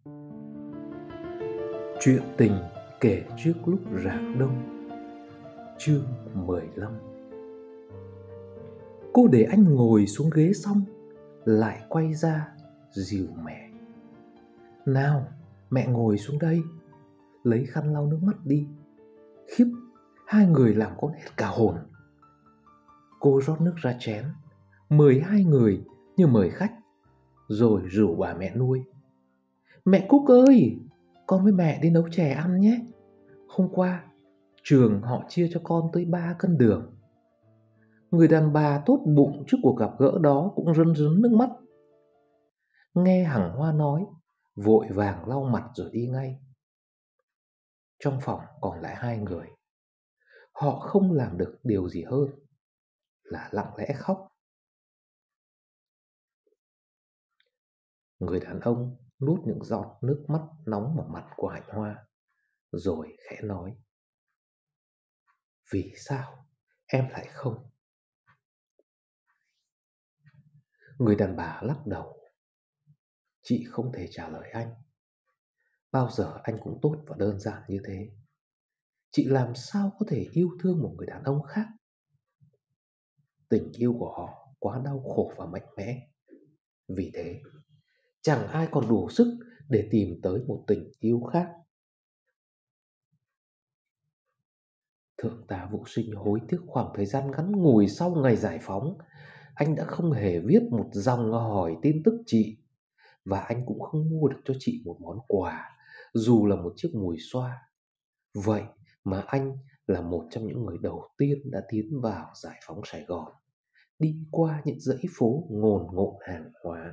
Chuyện tình kể trước lúc rạng đông. Chương 15. Cô để anh ngồi xuống ghế xong lại quay ra dìu mẹ. Nào, mẹ ngồi xuống đây. Lấy khăn lau nước mắt đi. Khiếp, hai người làm con hết cả hồn. Cô rót nước ra chén, mời hai người như mời khách, rồi rủ bà mẹ nuôi. Mẹ Cúc ơi, con với mẹ đi nấu chè ăn nhé. Hôm qua trường họ chia cho con tới 3 cân đường. Người đàn bà tốt bụng trước cuộc gặp gỡ đó cũng rưng rưng nước mắt. Nghe Hằng Hoa nói, vội vàng lau mặt rồi đi ngay. Trong phòng còn lại hai người. Họ không làm được điều gì hơn là lặng lẽ khóc. Người đàn ông nuốt những giọt nước mắt nóng vào mặt của Hạnh Hoa, rồi khẽ nói: Vì sao em lại không? Người đàn bà lắc đầu. Chị không thể trả lời anh. Bao giờ anh cũng tốt và đơn giản như thế. Chị làm sao có thể yêu thương một người đàn ông khác? Tình yêu của họ quá đau khổ và mạnh mẽ. Vì thế, chẳng ai còn đủ sức để tìm tới một tình yêu khác. Thượng tá Vũ Sinh hối tiếc khoảng thời gian ngắn ngủi sau ngày giải phóng. Anh đã không hề viết một dòng hỏi tin tức chị. Và anh cũng không mua được cho chị một món quà, dù là một chiếc mùi xoa. Vậy mà anh là một trong những người đầu tiên đã tiến vào giải phóng Sài Gòn, đi qua những dãy phố ngồn ngộn hàng hóa.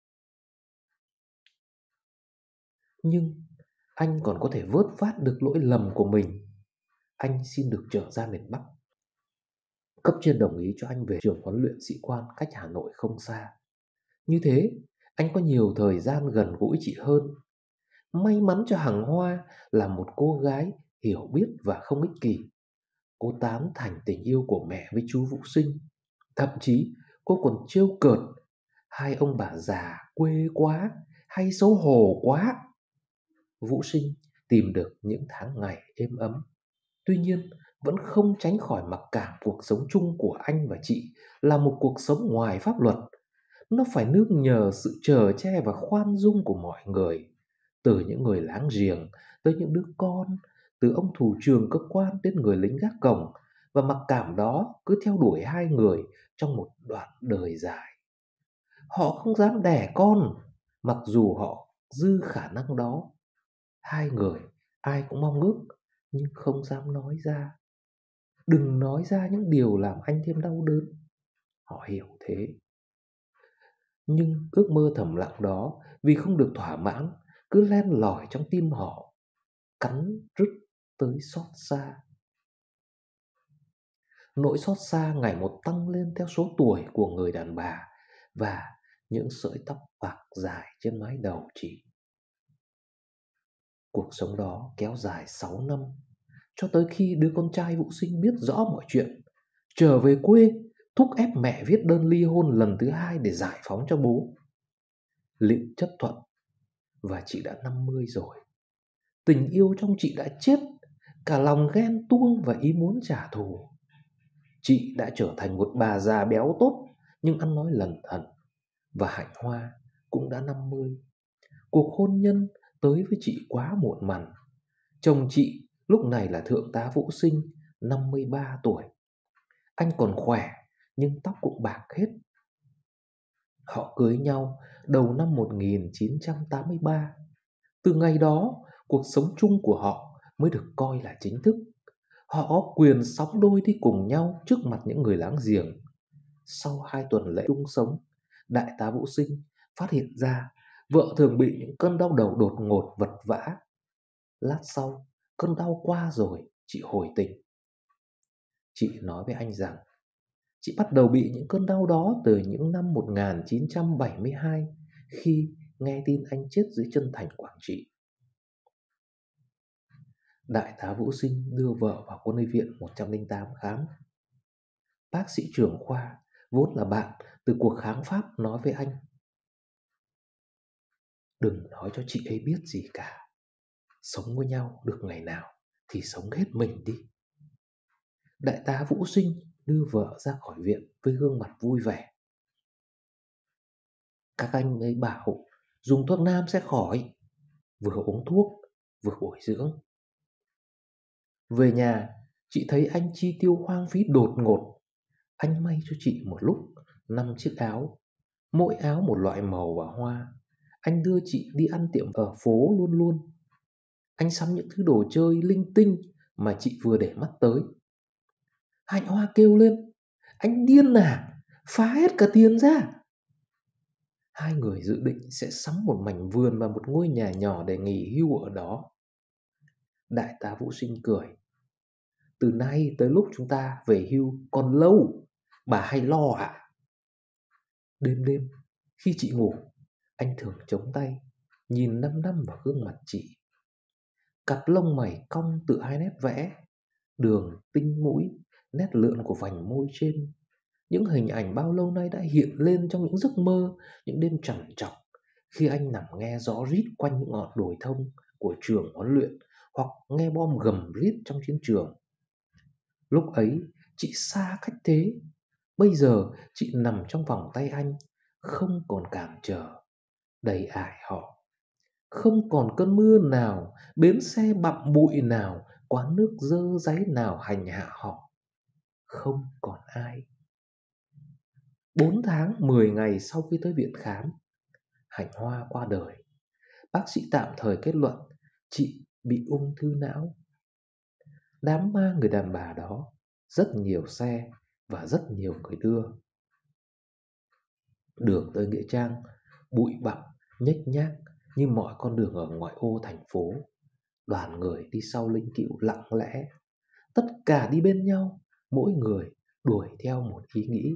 Nhưng anh còn có thể vớt vát được lỗi lầm của mình. Anh xin được trở ra miền Bắc. Cấp trên đồng ý cho anh về trường huấn luyện sĩ quan cách Hà Nội không xa. Như thế, anh có nhiều thời gian gần gũi chị hơn. May mắn cho Hằng Hoa là một cô gái hiểu biết và không ích kỷ. Cô tán thành tình yêu của mẹ với chú Vũ Sinh. Thậm chí cô còn trêu cợt: hai ông bà già quê quá, hay xấu hổ quá. Vũ Sinh tìm được những tháng ngày êm ấm. Tuy nhiên, vẫn không tránh khỏi mặc cảm cuộc sống chung của anh và chị là một cuộc sống ngoài pháp luật. Nó phải nương nhờ sự chở che và khoan dung của mọi người. Từ những người láng giềng tới những đứa con, từ ông thủ trưởng cơ quan đến người lính gác cổng. Và mặc cảm đó cứ theo đuổi hai người trong một đoạn đời dài. Họ không dám đẻ con, mặc dù họ dư khả năng đó. Hai người ai cũng mong ước, nhưng không dám nói ra. Đừng nói ra những điều làm anh thêm đau đớn. Họ hiểu thế. Nhưng ước mơ thầm lặng đó, vì không được thỏa mãn, cứ len lỏi trong tim họ, cắn rứt tới xót xa. Nỗi xót xa ngày một tăng lên theo số tuổi của người đàn bà và những sợi tóc bạc dài trên mái đầu chị. Cuộc sống đó kéo dài 6 năm, cho tới khi đứa con trai Vũ Sinh biết rõ mọi chuyện, trở về quê thúc ép mẹ viết đơn ly hôn lần thứ hai để giải phóng cho bố. Liệu chấp thuận, và chị đã 50 rồi. Tình yêu trong chị đã chết, cả lòng ghen tuông và ý muốn trả thù. Chị đã trở thành một bà già béo tốt nhưng ăn nói lẩn thẩn. Và Hạnh Hoa cũng đã 50. Cuộc hôn nhân tới với chị quá muộn màng. Chồng chị lúc này là thượng tá Vũ Sinh, 53 tuổi. Anh còn khỏe nhưng tóc cũng bạc hết. Họ cưới nhau đầu năm 1983. Từ ngày đó, cuộc sống chung của họ mới được coi là chính thức. Họ có quyền sóng đôi đi cùng nhau trước mặt những người láng giềng. Sau 2 tuần lễ chung sống, đại tá Vũ Sinh phát hiện ra vợ thường bị những cơn đau đầu đột ngột vật vã. Lát sau, cơn đau qua rồi, chị hồi tỉnh. Chị nói với anh rằng chị bắt đầu bị những cơn đau đó từ những năm 1972, khi nghe tin anh chết dưới chân thành Quảng Trị. Đại tá Vũ Sinh đưa vợ vào quân y viện 108 khám. Bác sĩ trưởng khoa, vốn là bạn từ cuộc kháng Pháp, nói với anh: Đừng nói cho chị ấy biết gì cả. Sống với nhau được ngày nào thì sống hết mình đi. Đại tá Vũ Sinh đưa vợ ra khỏi viện với gương mặt vui vẻ. Các anh ấy bảo dùng thuốc nam sẽ khỏi. Vừa uống thuốc, vừa bồi dưỡng. Về nhà, chị thấy anh chi tiêu hoang phí đột ngột. Anh may cho chị một lúc 5 chiếc áo, mỗi áo một loại màu và hoa. Anh đưa chị đi ăn tiệm ở phố luôn luôn. Anh sắm những thứ đồ chơi linh tinh mà chị vừa để mắt tới. Hạnh Hoa kêu lên: anh điên à, phá hết cả tiền ra. Hai người dự định sẽ sắm một mảnh vườn và một ngôi nhà nhỏ để nghỉ hưu ở đó. Đại tá Vũ Sinh cười: từ nay tới lúc chúng ta về hưu còn lâu, bà hay lo ạ. Đêm đêm, khi chị ngủ, anh thường chống tay, nhìn năm năm vào gương mặt chị. Cặp lông mày cong tự hai nét vẽ, đường tinh mũi, nét lượn của vành môi trên. Những hình ảnh bao lâu nay đã hiện lên trong những giấc mơ, những đêm trằn trọc, khi anh nằm nghe gió rít quanh những ngọn đồi thông của trường huấn luyện, hoặc nghe bom gầm rít trong chiến trường. Lúc ấy, chị xa cách thế, bây giờ chị nằm trong vòng tay anh, không còn cản trở, đầy ải họ. Không còn cơn mưa nào, bến xe bặm bụi nào, quán nước dơ dáy nào hành hạ họ. Không còn ai. 4 tháng 10 ngày sau khi tới viện khám, Hạnh Hoa qua đời. Bác sĩ tạm thời kết luận chị bị ung thư não. Đám ma người đàn bà đó, rất nhiều xe và rất nhiều người đưa. Đường tới nghĩa trang bụi bặm nhếch nhác như mọi con đường ở ngoại ô thành phố. Đoàn người đi sau linh cữu lặng lẽ, tất cả đi bên nhau, mỗi người đuổi theo một ý nghĩ.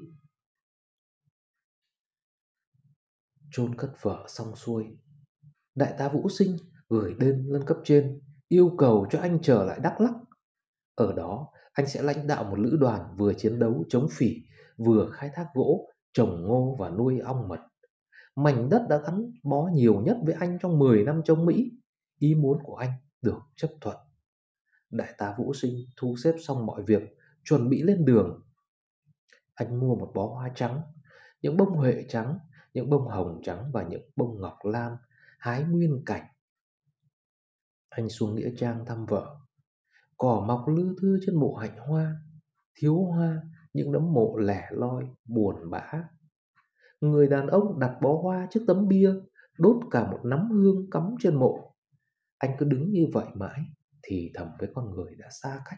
Chôn cất vợ xong xuôi, đại tá Vũ Sinh gửi đơn lên cấp trên, yêu cầu cho anh trở lại Đắk Lắk. Ở đó, anh sẽ lãnh đạo một lữ đoàn vừa chiến đấu chống phỉ, vừa khai thác gỗ, trồng ngô và nuôi ong mật. Mảnh đất đã gắn bó nhiều nhất với anh trong 10 năm chống Mỹ. Ý muốn của anh được chấp thuận. Đại tá Vũ Sinh thu xếp xong mọi việc, chuẩn bị lên đường. Anh mua một bó hoa trắng, những bông huệ trắng, những bông hồng trắng và những bông ngọc lam, hái nguyên cảnh. Anh xuống nghĩa trang thăm vợ. Cỏ mọc lưa thưa trên mộ Hạnh Hoa, thiếu hoa, những nấm mộ lẻ loi, buồn bã. Người đàn ông đặt bó hoa trước tấm bia, đốt cả một nắm hương cắm trên mộ. Anh cứ đứng như vậy mãi, thì thầm với con người đã xa cách.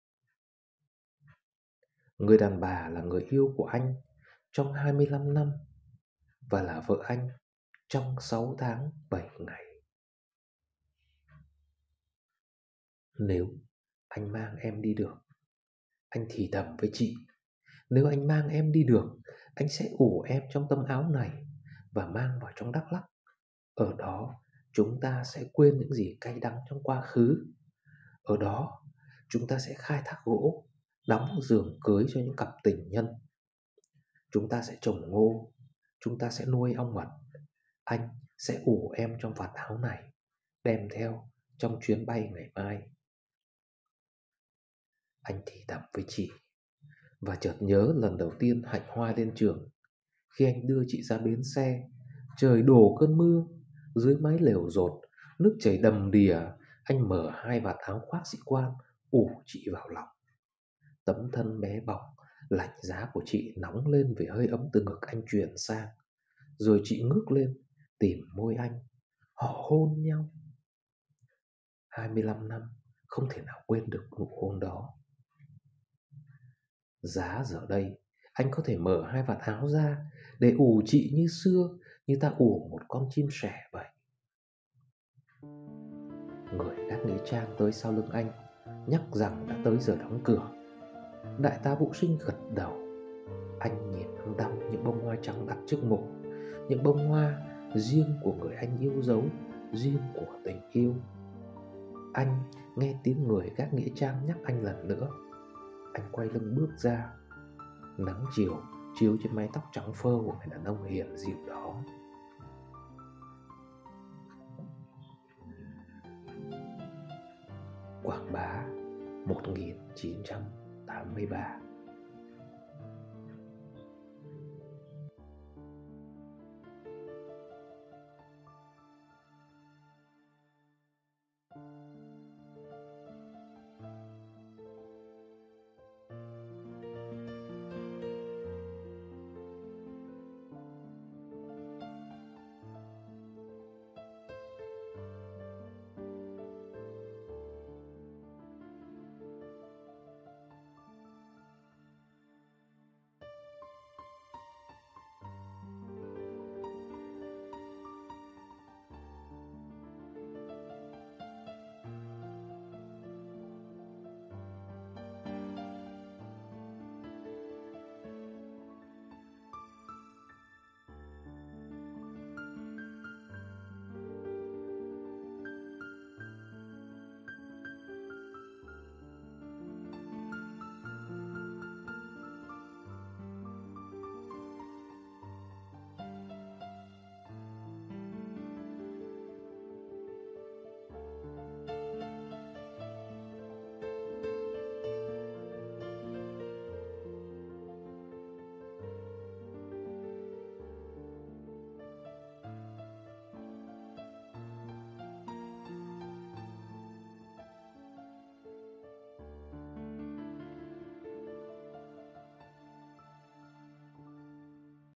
Người đàn bà là người yêu của anh trong 25 năm và là vợ anh trong 6 tháng 7 ngày. Nếu anh mang em đi được, anh thì thầm với chị, nếu anh mang em đi được, anh sẽ ủ em trong tấm áo này và mang vào trong Đắk Lắk. Ở đó, chúng ta sẽ quên những gì cay đắng trong quá khứ. Ở đó, chúng ta sẽ khai thác gỗ, đóng giường cưới cho những cặp tình nhân. Chúng ta sẽ trồng ngô, chúng ta sẽ nuôi ong mật. Anh sẽ ủ em trong vạt áo này, đem theo trong chuyến bay ngày mai. Anh thì thầm với chị, và chợt nhớ lần đầu tiên Hạnh Hoa lên trường. Khi anh đưa chị ra bến xe, trời đổ cơn mưa, dưới mái lều dột, nước chảy đầm đìa. Anh mở hai vạt áo khoác sĩ quan, ủ chị vào lòng. Tấm thân bé bỏng, lạnh giá của chị nóng lên vì hơi ấm từ ngực anh truyền sang. Rồi chị ngước lên, tìm môi anh. Họ hôn nhau. 25 năm, không thể nào quên được nụ hôn đó. Giá giờ đây, anh có thể mở hai vạt áo ra để ủ chị như xưa, như ta ủ một con chim sẻ vậy. Người gác nghĩa trang tới sau lưng anh, nhắc rằng đã tới giờ đóng cửa. Đại tá Vũ Sinh gật đầu. Anh nhìn đăm đăm những bông hoa trắng đặt trước mộ, những bông hoa riêng của người anh yêu dấu, riêng của tình yêu. Anh nghe tiếng người gác nghĩa trang nhắc anh lần nữa. Anh quay lưng bước ra. Nắng chiều chiếu trên mái tóc trắng phơ của người đàn ông hiền dịu đó. Quảng Bá 1983.